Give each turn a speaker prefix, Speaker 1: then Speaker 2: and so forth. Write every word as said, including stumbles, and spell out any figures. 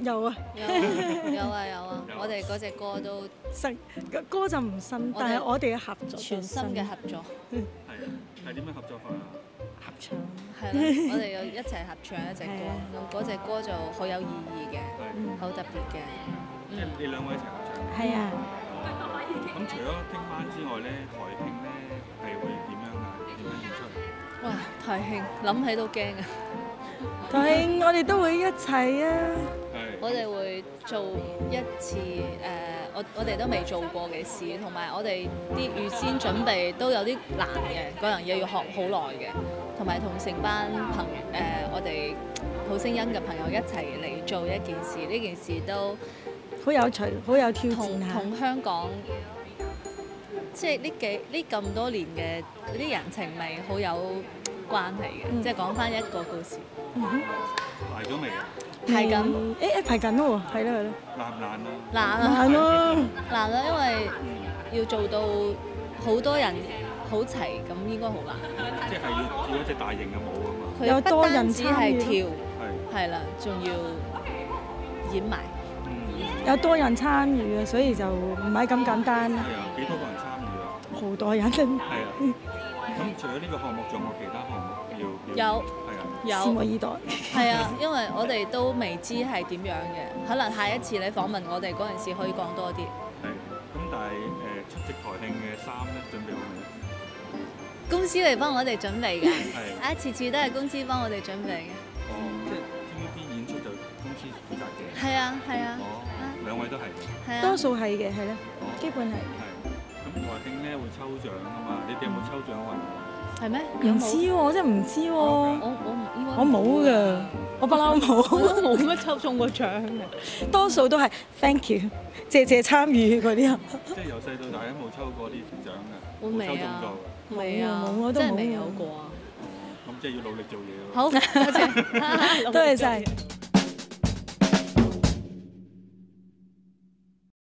Speaker 1: 有啊，
Speaker 2: 有有啊有啊！我哋嗰隻歌都
Speaker 1: 新歌就唔新，但係我哋嘅合作
Speaker 2: 全新嘅合作。
Speaker 3: 係啊，係點樣合作法啊？
Speaker 1: 合唱
Speaker 2: 係啦，我哋又一齊合唱一隻歌，咁嗰隻歌就好有意義嘅，好特別嘅。
Speaker 3: 即係你兩位一齊合唱。
Speaker 1: 係啊。
Speaker 3: 咁除咗聽晚之外咧，台慶咧係會點樣啊？點樣演出？
Speaker 2: 哇！台慶諗起都驚啊！
Speaker 1: 台慶我哋都會一齊啊！
Speaker 2: 我哋會做一次誒、呃，我我哋都未做過嘅事，同埋我哋啲預先準備都有啲難嘅，嗰樣嘢要學好耐嘅，同埋同成班朋誒、呃、我哋好聲音嘅朋友一齊嚟做一件事，呢件事都
Speaker 1: 好有趣，好有挑戰下。
Speaker 2: 同香港即係呢幾呢咁多年嘅啲人情味好有關係嘅，嗯、即係講翻一個故事。
Speaker 1: 嗯哼，
Speaker 3: 排咗未啊？
Speaker 2: 排緊，
Speaker 1: 誒誒排緊咯喎，係咯係咯。
Speaker 3: 難唔難啊？
Speaker 2: 難啊！
Speaker 1: 難咯，
Speaker 2: 難啦，因為要做到好多人好齊，咁應該好難。
Speaker 3: 即係要跳一隻大型嘅舞啊嘛。
Speaker 2: 佢不單止係跳，
Speaker 3: 係
Speaker 2: 係啦，仲要演埋。
Speaker 1: 有多人參與啊，所以就唔係咁簡單。
Speaker 3: 係啊，幾多個人參與啊？
Speaker 1: 好多人。
Speaker 3: 係啊。咁除咗呢個項目，仲有其他項目要？
Speaker 2: 有。有，
Speaker 1: 拭目以待。
Speaker 2: 係啊，因為我哋都未知係點樣嘅，可能下一次你訪問我哋嗰陣時可以講多啲。
Speaker 3: 係，咁但係誒出席台慶嘅衫咧，準備好未？
Speaker 2: 公司嚟幫我哋準備嘅，
Speaker 3: 係
Speaker 2: 啊，次次都係公司幫我哋準備嘅。
Speaker 3: 哦，即係 T V B 演出就公司負責嘅。
Speaker 2: 係啊，係啊。
Speaker 3: 哦，兩位都係嘅。
Speaker 2: 係啊。
Speaker 1: 多數係嘅，係啦，基本係。
Speaker 3: 係。咁台慶咧會抽獎啊嘛，你哋有冇抽獎運？
Speaker 2: 係咩？
Speaker 1: 唔知喎，我真係唔知喎。我
Speaker 2: 我唔應該。
Speaker 1: 我冇㗎，我不嬲冇。
Speaker 2: 我都冇乜抽中過獎嘅。
Speaker 1: 多數都係 thank you，謝謝參與嗰啲啊。
Speaker 3: 即係由細到大都冇抽過啲獎㗎。
Speaker 2: 我未啊。
Speaker 1: 未啊，冇我都冇。
Speaker 2: 真係未有過啊。
Speaker 3: 咁即係要努力做嘢咯。
Speaker 2: 好，多謝，
Speaker 1: 多謝晒。